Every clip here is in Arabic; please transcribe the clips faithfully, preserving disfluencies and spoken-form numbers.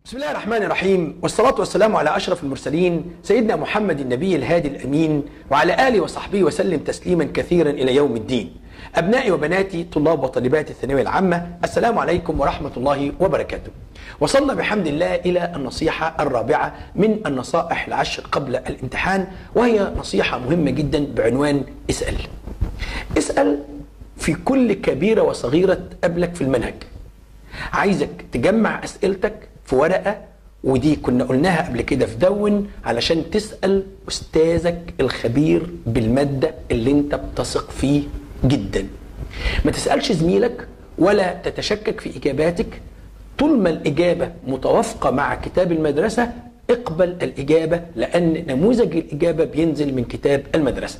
بسم الله الرحمن الرحيم، والصلاة والسلام على أشرف المرسلين سيدنا محمد النبي الهادي الأمين وعلى آله وصحبه وسلم تسليما كثيرا إلى يوم الدين. أبنائي وبناتي طلاب وطالبات الثانوية العامة، السلام عليكم ورحمة الله وبركاته. وصلنا بحمد الله إلى النصيحة الرابعة من النصائح العشر قبل الامتحان، وهي نصيحة مهمة جدا بعنوان اسأل. اسأل في كل كبيرة وصغيرة تقابلك في المنهج. عايزك تجمع أسئلتك في ورقة، ودي كنا قلناها قبل كده في دون، علشان تسأل أستاذك الخبير بالمادة اللي انت بتثق فيه جدا. ما تسألش زميلك ولا تتشكك في إجاباتك. طول ما الإجابة متوافقة مع كتاب المدرسة اقبل الإجابة، لأن نموذج الإجابة بينزل من كتاب المدرسة.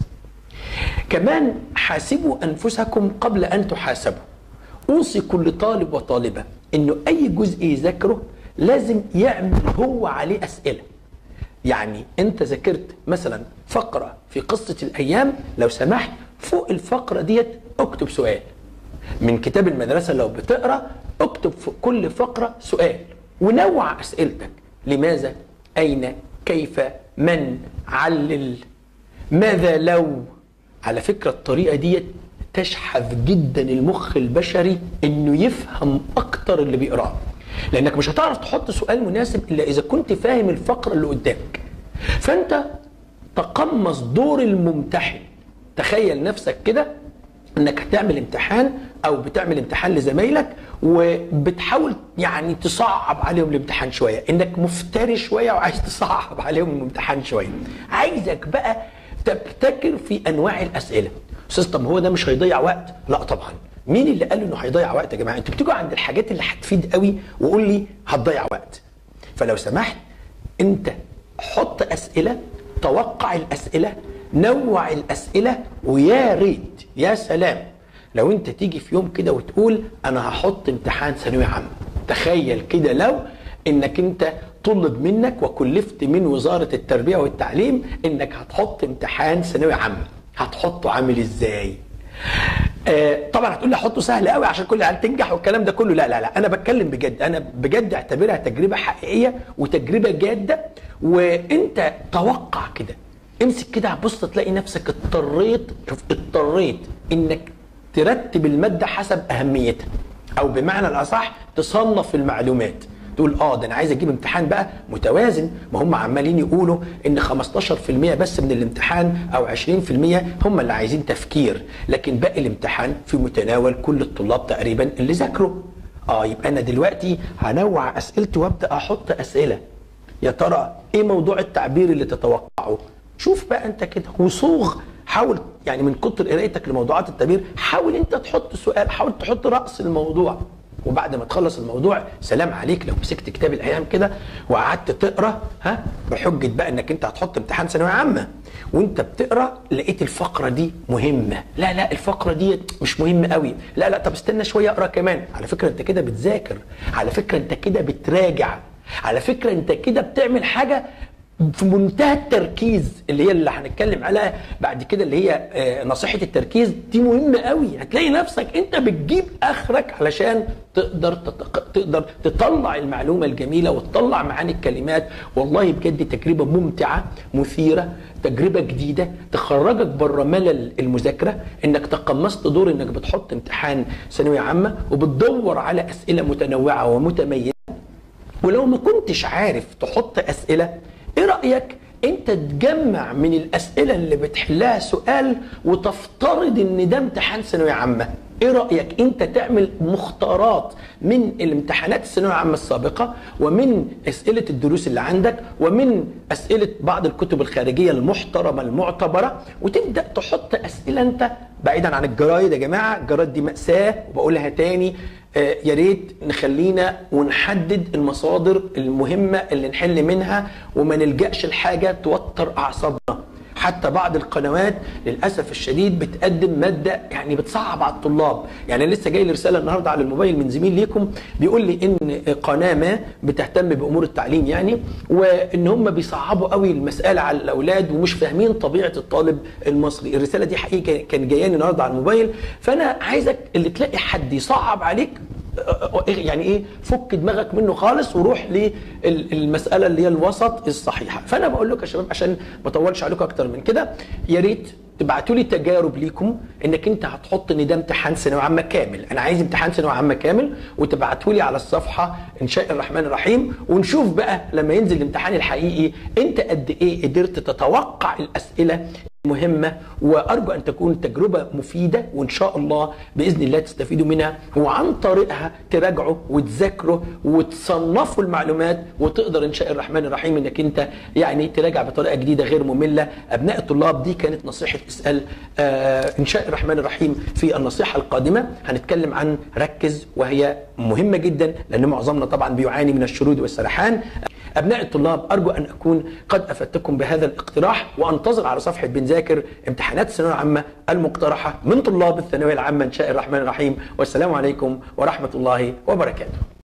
كمان حاسبوا أنفسكم قبل أن تحاسبوا. أوصي كل طالب وطالبة إنه أي جزء يذاكره لازم يعمل هو عليه أسئلة. يعني أنت ذاكرت مثلا فقرة في قصة الأيام، لو سمحت فوق الفقرة ديت اكتب سؤال من كتاب المدرسة. لو بتقرأ اكتب في كل فقرة سؤال، ونوع أسئلتك: لماذا، أين، كيف، من، علل، ماذا لو. على فكرة الطريقة ديت تشحذ جدا المخ البشري انه يفهم اكتر اللي بيقراه، لانك مش هتعرف تحط سؤال مناسب الا اذا كنت فاهم الفقره اللي قدامك. فانت تقمص دور الممتحن. تخيل نفسك كده انك هتعمل امتحان او بتعمل امتحان لزمايلك، وبتحاول يعني تصعب عليهم الامتحان شويه، انك مفتري شويه وعايز تصعب عليهم الامتحان شويه. عايزك بقى تبتكر في انواع الاسئله. استاذ طب هو ده مش هيضيع وقت؟ لا طبعا. مين اللي قال انه هيضيع وقت يا جماعه؟ انتوا بتيجوا عند الحاجات اللي هتفيد قوي وقول لي هتضيع وقت. فلو سمحت انت حط اسئله، توقع الاسئله، نوع الاسئله، ويا ريت يا سلام لو انت تيجي في يوم كده وتقول انا هحط امتحان ثانويه عامه. تخيل كده لو انك انت طلب منك وكلفت من وزاره التربيه والتعليم انك هتحط امتحان ثانويه عامه، هتحطه عامل ازاي؟ آه طبعا هتقول لي احطه سهل قوي عشان كل العيال تنجح والكلام ده كله. لا لا لا، انا بتكلم بجد. انا بجد اعتبرها تجربه حقيقيه وتجربه جاده. وانت توقع كده، امسك كده هتبص تلاقي نفسك اضطريت شوف اضطريت انك ترتب الماده حسب اهميتها، او بمعنى الاصح تصنف المعلومات. تقول اه ده انا عايز اجيب امتحان بقى متوازن. ما هم عمالين يقولوا ان خمستاشر في المية بس من الامتحان او عشرين في المية هم اللي عايزين تفكير، لكن باقي الامتحان في متناول كل الطلاب تقريبا اللي ذاكروا. اه يبقى انا دلوقتي هنوع اسئلتي وابدا احط اسئله. يا ترى ايه موضوع التعبير اللي تتوقعه؟ شوف بقى انت كده وصوغ. حاول يعني من كتر قرايتك لموضوعات التعبير حاول انت تحط سؤال، حاول تحط راس الموضوع. وبعد ما تخلص الموضوع سلام عليك لو مسكت كتاب الايام كده وقعدت تقرا ها بحجه بقى انك انت هتحط امتحان ثانويه عامه، وانت بتقرا لقيت الفقره دي مهمه. لا لا الفقره دي مش مهمه قوي. لا لا طب استنى شويه اقرا كمان. على فكره انت كده بتذاكر، على فكره انت كده بتراجع، على فكره انت كده بتعمل حاجه في منتهى التركيز، اللي هي اللي هنتكلم عليها بعد كده، اللي هي نصيحة التركيز. دي مهمة قوي. هتلاقي نفسك انت بتجيب اخرك علشان تقدر تتق... تقدر تطلع المعلومة الجميلة وتطلع معاني الكلمات. والله بجد تجربة ممتعة مثيرة، تجربة جديدة تخرجك بره ملل المذاكرة، انك تقمصت دور انك بتحط امتحان ثانوية عامة وبتدور على اسئلة متنوعة ومتميزة. ولو ما كنتش عارف تحط اسئلة، ايه رأيك انت تجمع من الاسئلة اللي بتحلها سؤال وتفترض ان ده امتحان ثانوية عامة؟ ايه رأيك انت تعمل مختارات من الامتحانات الثانوية العامة السابقة، ومن اسئلة الدروس اللي عندك، ومن اسئلة بعض الكتب الخارجية المحترمة المعتبرة، وتبدأ تحط اسئلة انت بعيدا عن الجرايد. يا جماعة الجرايد دي مأساة، وبقولها تاني آه يا ريت نخلينا ونحدد المصادر المهمة اللي نحل منها، وما نلجأش لحاجة توتر أعصابنا. حتى بعض القنوات للأسف الشديد بتقدم مادة يعني بتصعب على الطلاب. يعني لسه جاي لي رسالة النهاردة على الموبايل من زميل ليكم بيقول لي إن قناة ما بتهتم بأمور التعليم يعني، وإن هم بيصعبوا قوي المسألة على الأولاد ومش فاهمين طبيعة الطالب المصري. الرسالة دي حقيقة كان جاياني النهاردة على الموبايل. فأنا عايزك اللي تلاقي حد يصعب عليك يعني ايه، فك دماغك منه خالص وروح للمساله اللي هي الوسط الصحيحه. فانا بقول لكم يا شباب عشان ما اطولش عليكم اكتر من كده، يا ريت تبعتوا لي تجارب ليكم انك انت هتحط ان ده امتحان ثانويه عامه كامل، انا عايز امتحان ثانويه عامه كامل، وتبعتوا لي على الصفحه ان شاء الرحمن الرحيم، ونشوف بقى لما ينزل الامتحان الحقيقي انت قد ايه قدرت تتوقع الاسئله مهمة. وأرجو أن تكون تجربة مفيدة، وإن شاء الله بإذن الله تستفيدوا منها، وعن طريقها تراجعوا وتذاكروا وتصنفوا المعلومات، وتقدر إن شاء الرحمن الرحيم إنك أنت يعني تراجع بطريقة جديدة غير مملة. أبناء الطلاب، دي كانت نصيحة اسأل. آه إن شاء الرحمن الرحيم في النصيحة القادمة هنتكلم عن ركز، وهي مهمة جدا لأن معظمنا طبعا بيعاني من الشرود والسرحان. أبناء الطلاب، أرجو أن أكون قد أفدتكم بهذا الاقتراح، وأنتظر على صفحة بنذاكر امتحانات الثانوية العامة المقترحة من طلاب الثانوية العامة إن شاء الرحمن الرحيم. والسلام عليكم ورحمة الله وبركاته.